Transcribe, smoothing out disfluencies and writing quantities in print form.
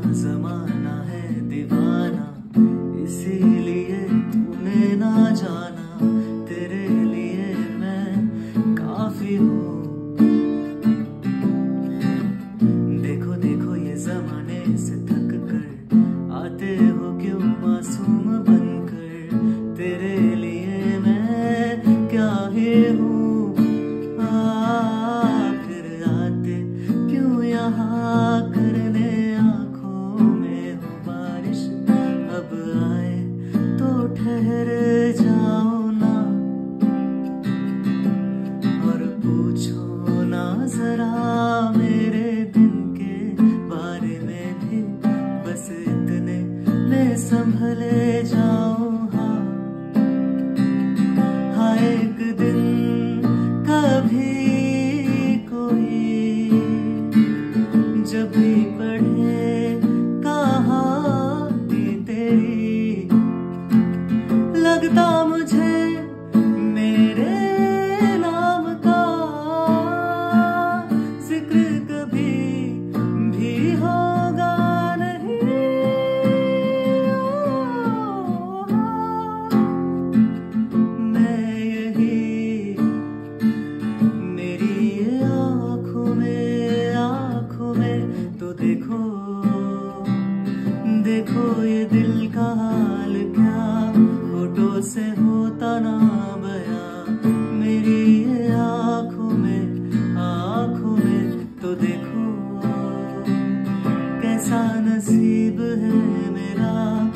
जमाना है दीवाना, इसीलिए तूने ना जाना, तेरे लिए मैं काफी हूँ। देखो देखो ये जमाने से थक कर आते हो क्यों मासूम बनकर, तेरे लिए मैं क्या ही हूँ। फिर आते क्यों यहाँ करने आँखों में हो बारिश, अब आए तो ठहर जाओ ना, और पूछो ना जरा मेरे दिन के बारे में भी, बस इतने में संभले जाओ। हाँ एक दिन कभी कोई जब भी पढ़े कहानी तेरी, लगता मुझे मेरे नाम का जिक्र कभी भी होगा नहीं। मैं यही मेरी आँखों में तो देखो देखो ये दिल का हाल क्या, फोटो से होता ना बयां। मेरी ये आँखों में तो देखो कैसा नसीब है मेरा।